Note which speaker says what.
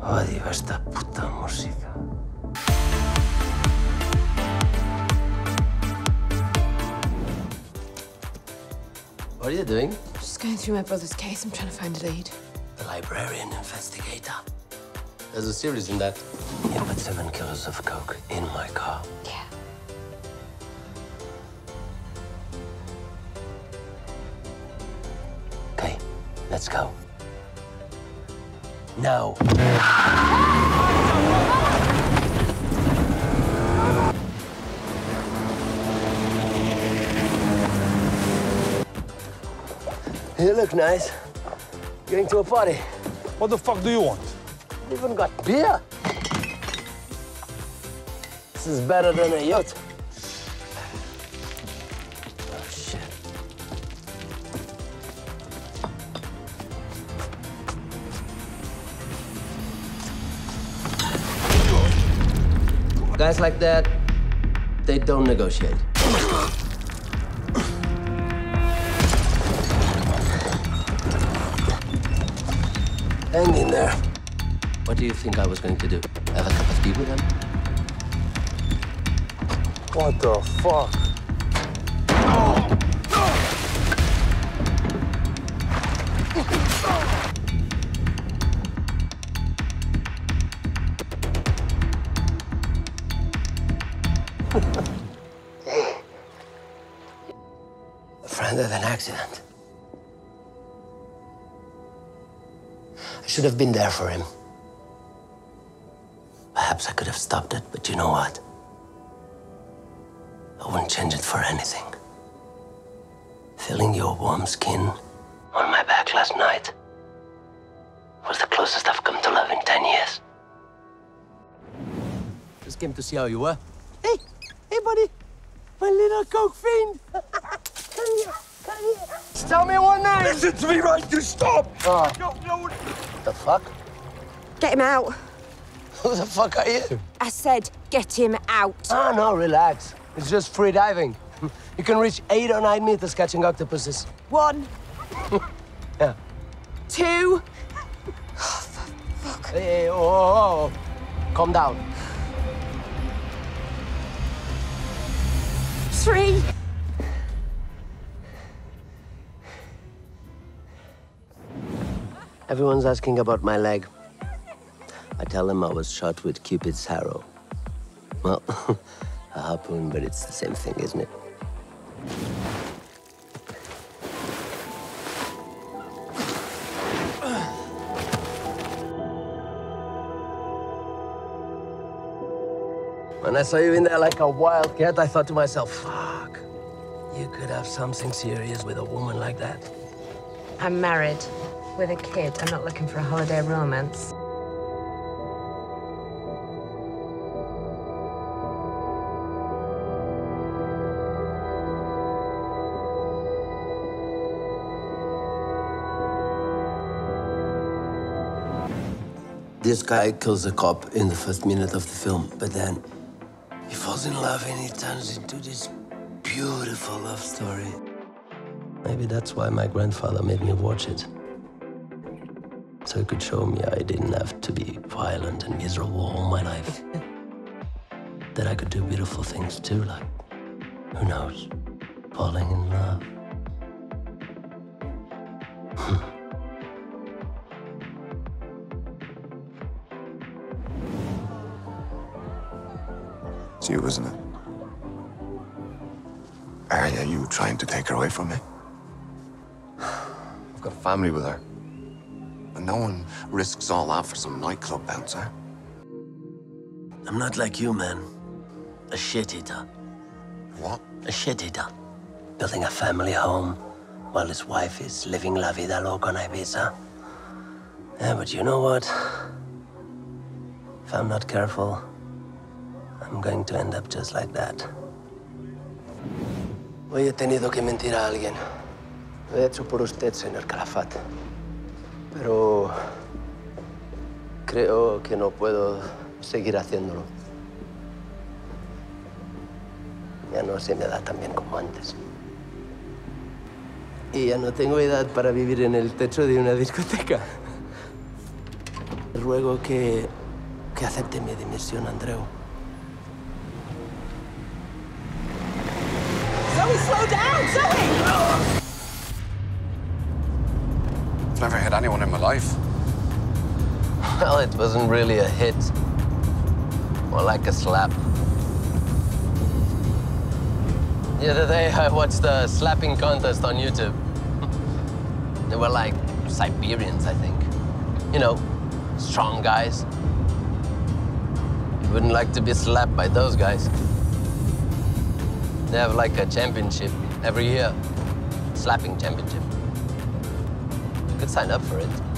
Speaker 1: Odio esta puta música. What are you doing?
Speaker 2: Just going through my brother's case. I'm trying to find a lead.
Speaker 1: The librarian investigator. There's a series in that. You put 7 kilos of coke in my car.
Speaker 2: Yeah.
Speaker 1: Okay, let's go. Now. You look nice. Going to a party.
Speaker 3: What the fuck do you want?
Speaker 1: You even got beer. This is better than a yacht. Oh, shit. Guys like that, they don't negotiate. Hang in there. What do you think I was going to do? Have a cup of tea with him?
Speaker 3: What the fuck?
Speaker 1: Hey. A friend of an accident. I should have been there for him. Perhaps I could have stopped it, but you know what? I wouldn't change it for anything. Feeling your warm skin on my back last night was the closest I've come to love in 10 years. Just came to see how you were. Hey, buddy. My little coke fiend. Come here, come here. Just tell me one name.
Speaker 3: Listen to me, right? You stop!
Speaker 1: Oh.
Speaker 3: No.
Speaker 1: The fuck?
Speaker 2: Get him out.
Speaker 1: Who the fuck are you?
Speaker 2: I said, get him out.
Speaker 1: Oh, no, relax. It's just free diving. You can reach 8 or 9 meters catching octopuses.
Speaker 2: 1.
Speaker 1: Yeah.
Speaker 2: 2.
Speaker 1: Hey, oh. Calm down.
Speaker 2: 3.
Speaker 1: Everyone's asking about my leg. I tell them I was shot with Cupid's arrow. Well, a harpoon, but it's the same thing, isn't it? When I saw you in there like a wildcat, I thought to myself, fuck, you could have something serious with a woman like that.
Speaker 2: I'm married with a kid. I'm not looking for a holiday romance.
Speaker 1: This guy kills a cop in the first minute of the film, but then he falls in love and he turns into this beautiful love story. Maybe that's why my grandfather made me watch it. So he could show me I didn't have to be violent and miserable all my life. That I could do beautiful things too, like, who knows, falling in love.
Speaker 4: It's you, isn't it? Are you trying to take her away from me? I've got a family with her. And no one risks all that for some nightclub bouncer.
Speaker 1: I'm not like you, man. A shit-eater.
Speaker 4: What?
Speaker 1: A shit-eater. Building a family home while his wife is living la vida loca on Ibiza. Yeah, but you know what? If I'm not careful, I'm going to end up just like that. Hoy he tenido que mentir a alguien. Lo he hecho por usted, señor Calafat. Pero creo que no puedo seguir haciéndolo. Ya no se me da tan bien como antes. Y ya no tengo edad para vivir en el techo de una discoteca. ruego que acepte mi dimisión, Andreu.
Speaker 5: Zoe, slow down! Zoe!
Speaker 4: I've never hit anyone in my life.
Speaker 1: Well, it wasn't really a hit. More like a slap. The other day, I watched a slapping contest on YouTube. They were like Siberians, I think. You know, strong guys. You wouldn't like to be slapped by those guys. They have like a championship every year. Slapping championship. You could sign up for it.